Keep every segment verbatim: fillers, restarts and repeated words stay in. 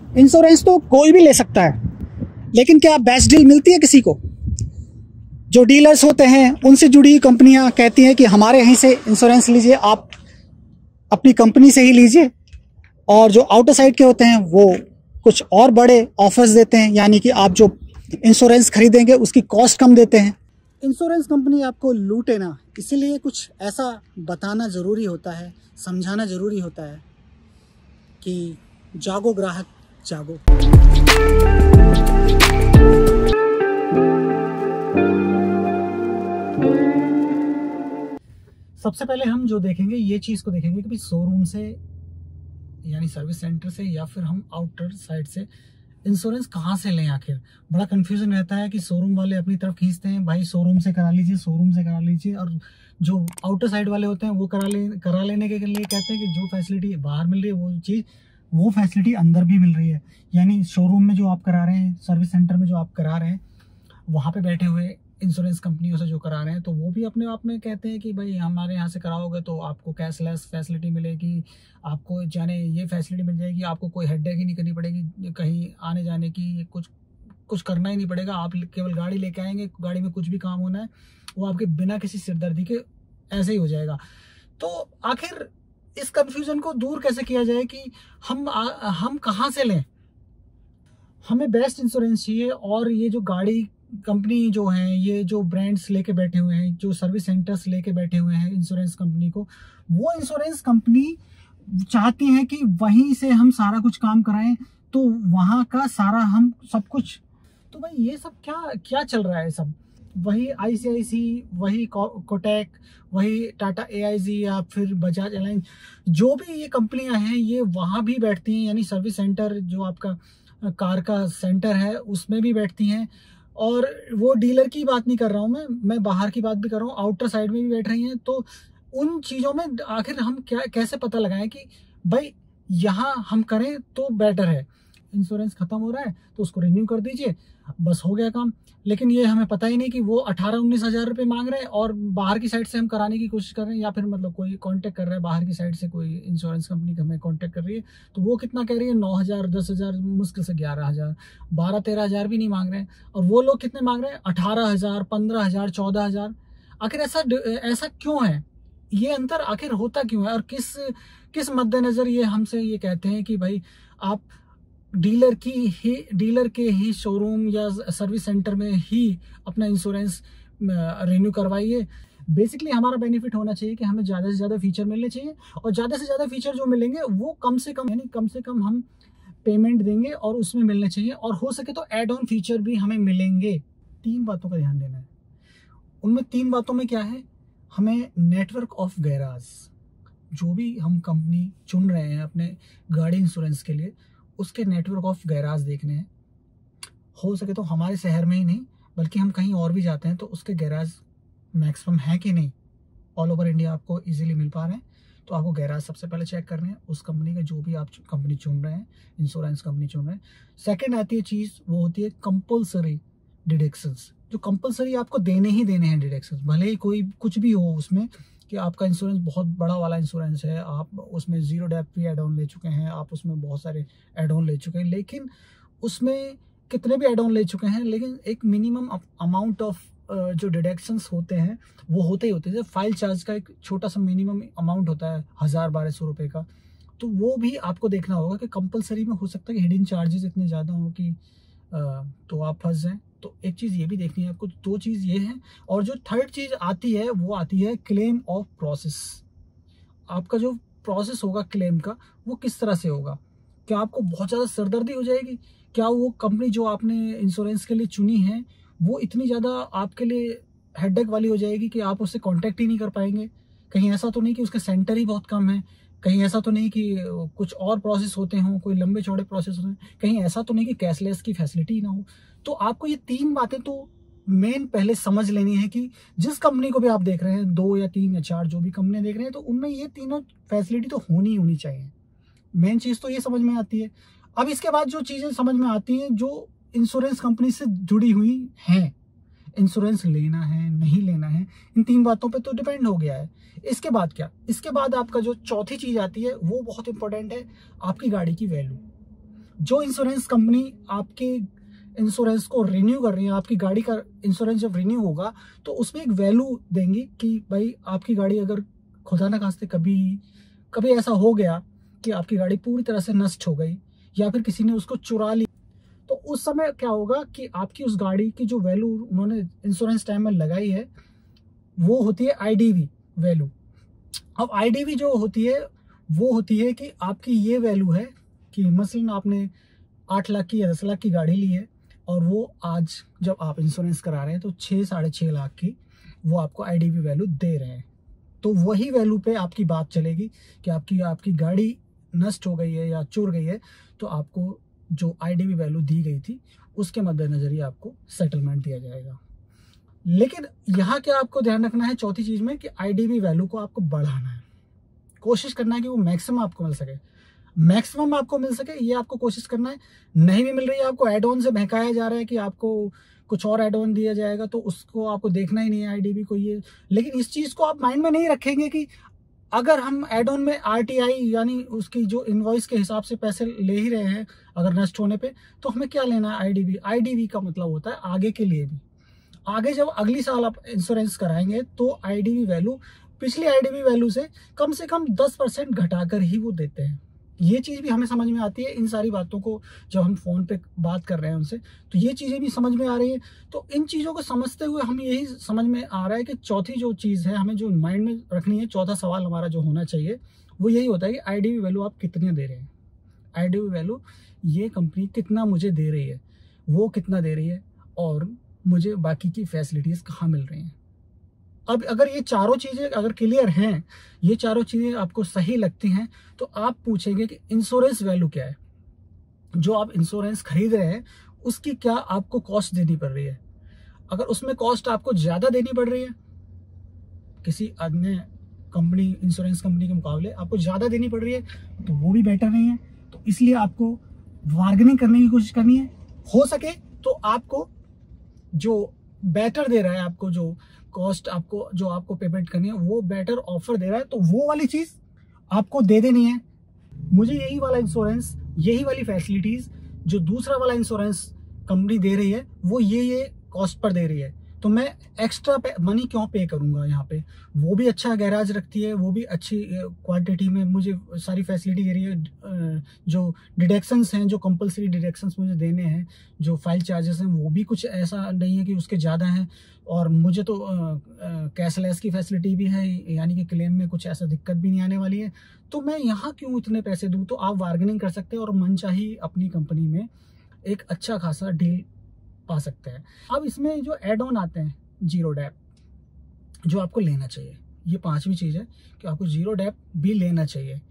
Insurance तो कोई भी ले सकता है, लेकिन क्या बेस्ट डील मिलती है किसी को? जो डीलर्स होते हैं उनसे जुड़ी कंपनियां कहती हैं कि हमारे यहीं से इंश्योरेंस लीजिए, आप अपनी कंपनी से ही लीजिए। और जो आउटर साइड के होते हैं वो कुछ और बड़े ऑफर्स देते हैं, यानी कि आप जो इंश्योरेंस खरीदेंगे उसकी कॉस्ट कम देते हैं। इंश्योरेंस कंपनी आपको लूटे ना, इसीलिए कुछ ऐसा बताना ज़रूरी होता है, समझाना ज़रूरी होता है कि जागो ग्राहक जागो। सबसे पहले हम जो देखेंगे ये चीज़ को देखेंगे कि भाई शोरूम से यानी सर्विस सेंटर से या फिर हम आउटर साइड से इंश्योरेंस कहाँ से लें। आखिर बड़ा कंफ्यूजन रहता है कि शोरूम वाले अपनी तरफ खींचते हैं, भाई शोरूम से करा लीजिए, शोरूम से करा लीजिए, और जो आउटर साइड वाले होते हैं वो करा ले करा लेने के लिए कहते हैं कि जो फैसिलिटी बाहर मिल रही है वो चीज़ वो फैसिलिटी अंदर भी मिल रही है। यानी शोरूम में जो आप करा रहे हैं, सर्विस सेंटर में जो आप करा रहे हैं, वहाँ पे बैठे हुए इंश्योरेंस कंपनियों से जो करा रहे हैं, तो वो भी अपने आप में कहते हैं कि भाई हमारे यहाँ से कराओगे तो आपको कैशलेस फैसिलिटी मिलेगी, आपको जाने ये फैसिलिटी मिल जाएगी, आपको कोई हेडेक ही नहीं करनी पड़ेगी, कहीं आने जाने की कुछ कुछ करना ही नहीं पड़ेगा, आप केवल गाड़ी लेके आएंगे, गाड़ी में कुछ भी काम होना है वो आपके बिना किसी सिरदर्दी के ऐसे ही हो जाएगा। तो आखिर इस कंफ्यूजन को दूर कैसे किया जाए कि हम आ, हम कहाँ से लें? हमें बेस्ट इंश्योरेंस चाहिए, और ये जो गाड़ी कंपनी जो हैं, ये जो ब्रांड्स लेके बैठे हुए हैं, जो सर्विस सेंटर्स लेके बैठे हुए हैं इंश्योरेंस कंपनी को, वो इंश्योरेंस कंपनी चाहती हैं कि वहीं से हम सारा कुछ काम कराएं, तो वहाँ का सारा हम सब कुछ, तो भाई ये सब क्या क्या चल रहा है? सब वही आईसीआईसी, वही कोटक, वही टाटा एआईजी या फिर बजाज एलायंस, जो भी ये कंपनियां हैं ये वहाँ भी बैठती हैं, यानी सर्विस सेंटर जो आपका कार का सेंटर है उसमें भी बैठती हैं। और वो डीलर की बात नहीं कर रहा हूँ मैं मैं बाहर की बात भी कर रहा हूँ, आउटर साइड में भी बैठ रही हैं। तो उन चीज़ों में आखिर हम क्या कैसे पता लगाएं कि भाई यहाँ हम करें तो बेटर है? इंश्योरेंस खत्म हो रहा है तो उसको रिन्यू कर दीजिए, बस हो गया काम। लेकिन ये हमें पता ही नहीं कि वो अठारह उन्नीस हज़ार रुपये मांग रहे हैं और बाहर की साइड से हम कराने की कोशिश कर रहे हैं, या फिर मतलब कोई कांटेक्ट कर रहा है बाहर की साइड से, कोई इंश्योरेंस कंपनी हमें कांटेक्ट कर रही है, तो वो कितना कह रही है? नौ हज़ार दस हज़ार मुश्किल से ग्यारह हज़ार बारह तेरह हज़ार भी नहीं मांग रहे हैं, और वो लोग कितने मांग रहे हैं? अठारह हज़ार पंद्रह हज़ार चौदह हज़ार आखिर ऐसा ऐसा क्यों है? ये अंतर आखिर होता क्यों है? और किस किस मद्देनजर ये हमसे ये कहते हैं कि भाई आप डीलर की ही डीलर के ही शोरूम या सर्विस सेंटर में ही अपना इंश्योरेंस रिन्यू करवाइए। बेसिकली हमारा बेनिफिट होना चाहिए कि हमें ज़्यादा से ज़्यादा फीचर मिलने चाहिए, और ज़्यादा से ज़्यादा फीचर जो मिलेंगे वो कम से कम यानी कम से कम हम पेमेंट देंगे और उसमें मिलने चाहिए, और हो सके तो एड ऑन फीचर भी हमें मिलेंगे। तीन बातों का ध्यान देना है। उनमें तीन बातों में क्या है? हमें नेटवर्क ऑफ गैराज, जो भी हम कंपनी चुन रहे हैं अपने गाड़ी इंश्योरेंस के लिए, उसके नेटवर्क ऑफ गैराज देखने हैं। हो सके तो हमारे शहर में ही नहीं बल्कि हम कहीं और भी जाते हैं तो उसके गैराज मैक्सिमम है कि नहीं, ऑल ओवर इंडिया आपको इजीली मिल पा रहे हैं, तो आपको गैराज सबसे पहले चेक करने हैं उस कंपनी का, जो भी आप कंपनी चुन रहे हैं, इंश्योरेंस कंपनी चुन रहे हैं। सेकेंड आती है चीज़, वो होती है कंपल्सरी डिडक्शंस, जो कंपल्सरी आपको देने ही देने हैं डिडक्शंस, भले ही कोई कुछ भी हो उसमें, कि आपका इंश्योरेंस बहुत बड़ा वाला इंश्योरेंस है, आप उसमें जीरो डेप्थ भी एड ऑन ले चुके हैं, आप उसमें बहुत सारे एड ऑन ले चुके हैं, लेकिन उसमें कितने भी एड ऑन ले चुके हैं, लेकिन एक मिनिमम अमाउंट ऑफ जो डिडक्शंस होते हैं वो होते ही होते हैं। जैसे फाइल चार्ज का एक छोटा सा मिनिमम अमाउंट होता है हज़ार बारह सौ रुपये का, तो वो भी आपको देखना होगा कि कंपलसरी में हो सकता है कि हिडन चार्जेस इतने ज़्यादा हों कि तो आप फंस जाएँ। तो एक चीज़ ये भी देखनी है आपको, दो चीज़ ये है। और जो थर्ड चीज़ आती है वो आती है क्लेम ऑफ प्रोसेस। आपका जो प्रोसेस होगा क्लेम का वो किस तरह से होगा? क्या आपको बहुत ज़्यादा सरदर्दी हो जाएगी? क्या वो कंपनी जो आपने इंश्योरेंस के लिए चुनी है वो इतनी ज़्यादा आपके लिए हेडेक वाली हो जाएगी कि आप उससे कांटेक्ट ही नहीं कर पाएंगे? कहीं ऐसा तो नहीं कि उसके सेंटर ही बहुत कम है? कहीं ऐसा तो नहीं कि कुछ और प्रोसेस होते हों, कोई लंबे चौड़े प्रोसेस होते हैं? कहीं ऐसा तो नहीं कि कैशलेस की फैसिलिटी ही ना हो? तो आपको ये तीन बातें तो मेन पहले समझ लेनी है कि जिस कंपनी को भी आप देख रहे हैं, दो या तीन या चार जो भी कंपनी देख रहे हैं, तो उनमें ये तीनों फैसिलिटी तो होनी ही होनी चाहिए। मेन चीज़ तो ये समझ में आती है। अब इसके बाद जो चीज़ें समझ में आती हैं जो इंश्योरेंस कंपनी से जुड़ी हुई हैं, इंश्योरेंस लेना है नहीं लेना है, इन तीन बातों पे तो डिपेंड हो गया है। इसके बाद क्या? इसके बाद आपका जो चौथी चीज़ आती है वो बहुत इंपॉर्टेंट है, आपकी गाड़ी की वैल्यू। जो इंश्योरेंस कंपनी आपके इंश्योरेंस को रिन्यू कर रही है, आपकी गाड़ी का इंश्योरेंस जब रिन्यू होगा तो उसमें एक वैल्यू देंगी कि भाई आपकी गाड़ी अगर खुदा ना खास्ते कभी कभी ऐसा हो गया कि आपकी गाड़ी पूरी तरह से नष्ट हो गई या फिर किसी ने उसको चुरा ली, तो उस समय क्या होगा कि आपकी उस गाड़ी की जो वैल्यू उन्होंने इंश्योरेंस टाइम में लगाई है वो होती है आईडीवी वैल्यू। अब आईडीवी जो होती है वो होती है कि आपकी ये वैल्यू है कि मसलन आपने आठ लाख की या दस लाख की गाड़ी ली है और वो आज जब आप इंश्योरेंस करा रहे हैं तो छः साढ़े छः लाख की वो आपको आईडीवी वैल्यू दे रहे हैं। तो वही वैल्यू पे आपकी बात चलेगी कि आपकी आपकी गाड़ी नष्ट हो गई है या चुर गई है तो आपको जो आईडीवी वैल्यू दी गई थी उसके मद्देनजर ही आपको सेटलमेंट दिया जाएगा। लेकिन यहाँ क्या आपको ध्यान रखना है चौथी चीज में कि आईडीवी वैल्यू को आपको बढ़ाना है, कोशिश करना है कि वो मैक्सिमम आपको मिल सके, मैक्सिमम आपको मिल सके ये आपको कोशिश करना है। नहीं भी मिल रही है आपको, एड ऑन से बहकाया जा रहा है कि आपको कुछ और एड ऑन दिया जाएगा तो उसको आपको देखना ही नहीं है आईडीवी को ये। लेकिन इस चीज को आप माइंड में नहीं रखेंगे कि अगर हम एड ऑन में आरटीआई यानी उसकी जो इनवॉइस के हिसाब से पैसे ले ही रहे हैं अगर नष्ट होने पे, तो हमें क्या लेना है आईडीवी। आईडीवी का मतलब होता है आगे के लिए भी, आगे जब अगली साल आप इंश्योरेंस कराएंगे तो आईडीवी वैल्यू पिछली आईडीवी वैल्यू से कम से कम दस परसेंट घटाकर ही वो देते हैं। ये चीज भी हमें समझ में आती है इन सारी बातों को जब हम फोन पे बात कर रहे हैं उनसे, तो ये चीजें भी समझ में आ रही है। तो इन चीजों को समझते हुए हमें यही समझ में आ रहा है कि चौथी जो चीज है हमें जो माइंड में रखनी है, चौथा सवाल हमारा जो होना चाहिए वो यही होता है कि आईडीवी वैल्यू आप कितने दे रहे हैं। आईडीवी वैल्यू ये कंपनी कितना मुझे दे रही है, वो कितना दे रही है और मुझे बाकी की फैसिलिटीज कहाँ मिल रही हैं। अब अगर ये चारों चीजें अगर क्लियर हैं, ये चारों चीजें आपको सही लगती हैं, तो आप पूछेंगे कि इंश्योरेंस वैल्यू क्या है। जो आप इंश्योरेंस खरीद रहे हैं उसकी क्या आपको कॉस्ट देनी पड़ रही है। अगर उसमें कॉस्ट आपको ज्यादा देनी पड़ रही है किसी अन्य कंपनी इंश्योरेंस कंपनी के मुकाबले आपको ज्यादा देनी पड़ रही है तो वो भी बेटर नहीं है। तो इसलिए आपको बार्गेनिंग करने की कोशिश करनी है। हो सके तो आपको जो बेटर दे रहा है, आपको जो कॉस्ट आपको जो आपको पेमेंट करनी है वो बेटर ऑफर दे रहा है तो वो वाली चीज आपको दे देनी है। मुझे यही वाला इंश्योरेंस, यही वाली फैसिलिटीज जो दूसरा वाला इंश्योरेंस कंपनी दे रही है वो ये ये कॉस्ट पर दे रही है, तो मैं एक्स्ट्रा मनी क्यों पे करूंगा यहाँ पे। वो भी अच्छा गैराज रखती है, वो भी अच्छी क्वांटिटी में मुझे सारी फैसिलिटी दे रही है। जो डिडक्शंस हैं, जो कंपलसरी डिडक्शंस मुझे देने हैं, जो फाइल चार्जेस हैं वो भी कुछ ऐसा नहीं है कि उसके ज़्यादा हैं। और मुझे तो कैशलेस की फैसिलिटी भी है, यानी कि क्लेम में कुछ ऐसा दिक्कत भी नहीं आने वाली है। तो मैं यहाँ क्यों इतने पैसे दूँ। तो आप बार्गेनिंग कर सकते हैं और मनचाही अपनी कंपनी में एक अच्छा खासा डील पा सकते हैं। अब इसमें जो एड ऑन आते हैं जीरो डैप, जो आपको लेना चाहिए, ये पांचवी चीज है कि आपको जीरो डैप भी लेना चाहिए।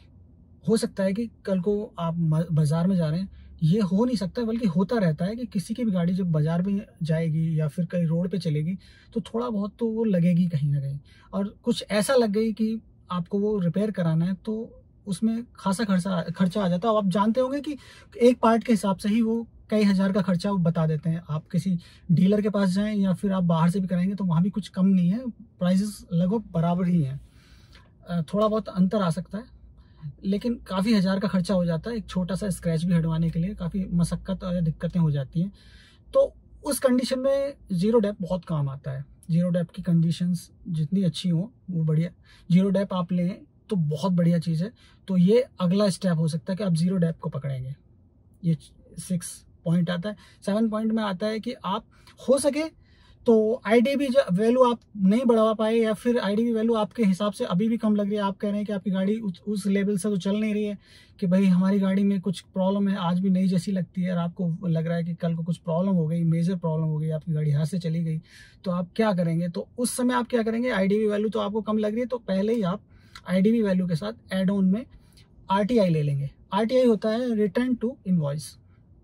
हो सकता है कि कल को आप बाजार में जा रहे हैं, ये हो नहीं सकता बल्कि होता रहता है कि किसी की भी गाड़ी जब बाजार में जाएगी या फिर कहीं रोड पे चलेगी तो थोड़ा बहुत तो वो लगेगी कहीं ना कहीं, और कुछ ऐसा लग गई कि आपको वो रिपेयर कराना है तो उसमें खासा खर्चा खर्चा आ जाता है। आप जानते होंगे कि एक पार्ट के हिसाब से ही वो कई हजार का खर्चा बता देते हैं। आप किसी डीलर के पास जाएं या फिर आप बाहर से भी कराएंगे तो वहाँ भी कुछ कम नहीं है, प्राइसेस लगभग बराबर ही हैं। थोड़ा बहुत अंतर आ सकता है लेकिन काफ़ी हज़ार का खर्चा हो जाता है। एक छोटा सा स्क्रैच भी हटवाने के लिए काफ़ी मशक्क़त और दिक्कतें हो जाती हैं। तो उस कंडीशन में जीरो डैप बहुत काम आता है। जीरो डैप की कंडीशंस जितनी अच्छी हो वो बढ़िया, जीरो डैप आप लें तो बहुत बढ़िया चीज़ है। तो ये अगला स्टेप हो सकता है कि आप जीरो डैप को पकड़ेंगे। ये सिक्स पॉइंट आता है। सेवन पॉइंट में आता है कि आप हो सके तो आईडीवी वैल्यू आप नहीं बढ़ा पाए या फिर आईडीवी वैल्यू आपके हिसाब से अभी भी कम लग रही है, आप कह रहे हैं कि आपकी गाड़ी उस, उस लेवल से तो चल नहीं रही है कि भाई हमारी गाड़ी में कुछ प्रॉब्लम है, आज भी नई जैसी लगती है और आपको लग रहा है कि कल को कुछ प्रॉब्लम हो गई, मेजर प्रॉब्लम हो गई, आपकी गाड़ी हाथ से चली गई, तो आप क्या करेंगे। तो उस समय आप क्या करेंगे, आईडीवी वैल्यू तो आपको कम लग रही है तो पहले ही आप आईडीवी वैल्यू के साथ एड ऑन में आरटीआई ले लेंगे। आरटीआई होता है रिटर्न टू इनवॉइस।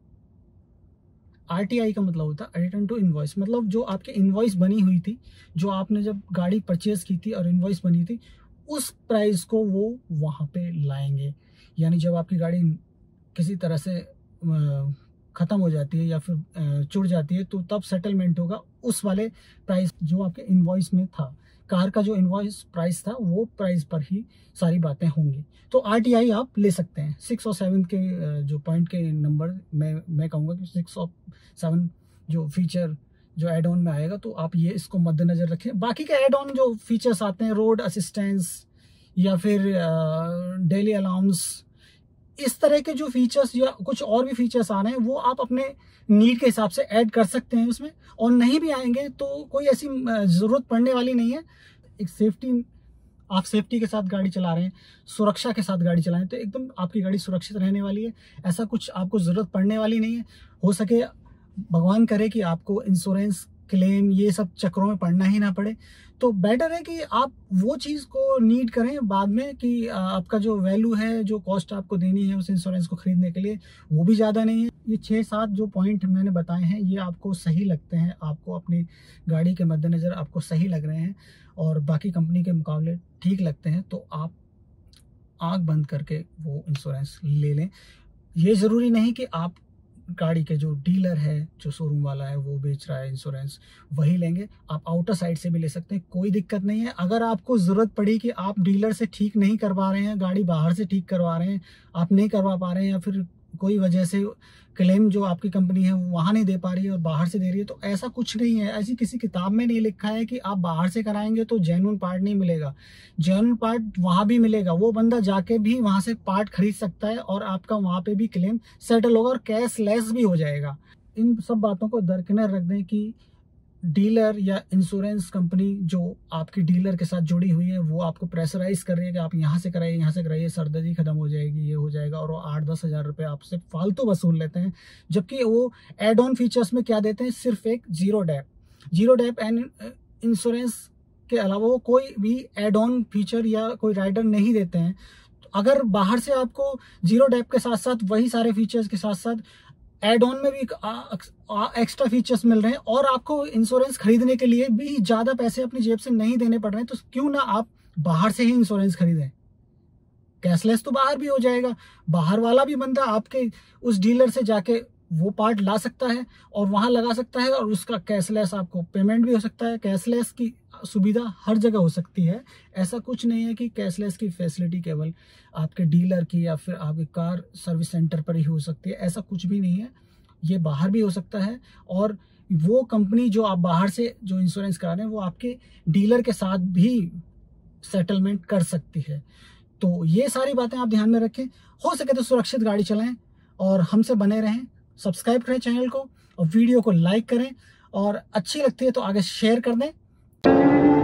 आरटीआई का मतलब होता है रिटर्न टू इनवॉइस, मतलब जो आपकी इनवॉइस बनी हुई थी, जो आपने जब गाड़ी परचेज की थी और इनवॉइस बनी थी, उस प्राइस को वो वहाँ पे लाएंगे। यानी जब आपकी गाड़ी किसी तरह से ख़त्म हो जाती है या फिर चुड़ जाती है तो तब सेटलमेंट होगा उस वाले प्राइस जो आपके इनवॉइस में था। कार का जो इनवॉइस प्राइस था वो प्राइस पर ही सारी बातें होंगी। तो आरटीआई आप ले सकते हैं। सिक्स और सेवन के जो पॉइंट के नंबर मैं मैं कहूँगा कि सिक्स और सेवन जो फीचर जो एड ऑन में आएगा तो आप ये इसको मद्देनजर रखें। बाकी के एड ऑन जो फीचर्स आते हैं, रोड असिस्टेंस या फिर डेली अलाउंस, इस तरह के जो फीचर्स या कुछ और भी फीचर्स आ रहे हैं वो आप अपने नीड के हिसाब से ऐड कर सकते हैं उसमें, और नहीं भी आएंगे तो कोई ऐसी ज़रूरत पड़ने वाली नहीं है। एक सेफ्टी, आप सेफ्टी के साथ गाड़ी चला रहे हैं, सुरक्षा के साथ गाड़ी चलाएं तो एकदम आपकी गाड़ी सुरक्षित रहने वाली है। ऐसा कुछ आपको ज़रूरत पड़ने वाली नहीं है। हो सके भगवान करे कि आपको इंश्योरेंस क्लेम ये सब चक्रों में पड़ना ही ना पड़े, तो बेटर है कि आप वो चीज़ को नीड करें बाद में कि आपका जो वैल्यू है, जो कॉस्ट आपको देनी है उस इंश्योरेंस को खरीदने के लिए, वो भी ज़्यादा नहीं है। ये छः सात जो पॉइंट मैंने बताए हैं ये आपको सही लगते हैं, आपको अपनी गाड़ी के मद्देनज़र आपको सही लग रहे हैं और बाकी कंपनी के मुकाबले ठीक लगते हैं, तो आप आँख बंद करके वो इंश्योरेंस ले लें। ये ज़रूरी नहीं कि आप गाड़ी के जो डीलर है, जो शोरूम वाला है, वो बेच रहा है इंश्योरेंस, वही लेंगे। आप आउटर साइड से भी ले सकते हैं, कोई दिक्कत नहीं है। अगर आपको ज़रूरत पड़ी कि आप डीलर से ठीक नहीं करवा रहे हैं, गाड़ी बाहर से ठीक करवा रहे हैं, आप नहीं करवा पा रहे हैं या फिर कोई वजह से क्लेम जो आपकी कंपनी है वहाँ नहीं दे पा रही है और बाहर से दे रही है, तो ऐसा कुछ नहीं है। ऐसी किसी किताब में नहीं लिखा है कि आप बाहर से कराएंगे तो जेन्युइन पार्ट नहीं मिलेगा। जेन्युइन पार्ट वहाँ भी मिलेगा, वो बंदा जाके भी वहाँ से पार्ट खरीद सकता है और आपका वहाँ पे भी क्लेम सेटल होगा और कैश लेस भी हो जाएगा। इन सब बातों को दरकिनार रख दें कि डीलर या इंश्योरेंस कंपनी जो आपकी डीलर के साथ जुड़ी हुई है वो आपको प्रेशराइज कर रही है कि आप यहाँ से कराइए, यहाँ से कराइए, सरदर्दी खत्म हो जाएगी, ये हो जाएगा, और वो आठ दस हज़ार रुपये आपसे फालतू वसूल लेते हैं। जबकि वो एड ऑन फीचर्स में क्या देते हैं, सिर्फ एक zero dep zero dep and insurance के अलावा वो कोई भी एड ऑन फीचर या कोई राइडर नहीं देते हैं। तो अगर बाहर से आपको जीरो डैप के साथ साथ वही सारे फीचर्स के साथ साथ एड ऑन में भी एक्स्ट्रा फीचर्स मिल रहे हैं और आपको इंश्योरेंस खरीदने के लिए भी ज़्यादा पैसे अपनी जेब से नहीं देने पड़ रहे हैं, तो क्यों ना आप बाहर से ही इंश्योरेंस खरीदें। कैशलेस तो बाहर भी हो जाएगा, बाहर वाला भी बंदा आपके उस डीलर से जाके वो पार्ट ला सकता है और वहाँ लगा सकता है और उसका कैशलेस आपको पेमेंट भी हो सकता है। कैशलेस की सुविधा हर जगह हो सकती है। ऐसा कुछ नहीं है कि कैशलेस की फैसिलिटी केवल आपके डीलर की या फिर आपके कार सर्विस सेंटर पर ही हो सकती है, ऐसा कुछ भी नहीं है। ये बाहर भी हो सकता है और वो कंपनी जो आप बाहर से जो इंश्योरेंस करा रहे हैं वो आपके डीलर के साथ भी सेटलमेंट कर सकती है। तो ये सारी बातें आप ध्यान में रखें। हो सके तो सुरक्षित गाड़ी चलाएं और हमसे बने रहें। सब्सक्राइब करें चैनल को और वीडियो को लाइक करें और अच्छी लगती है तो आगे शेयर कर दें।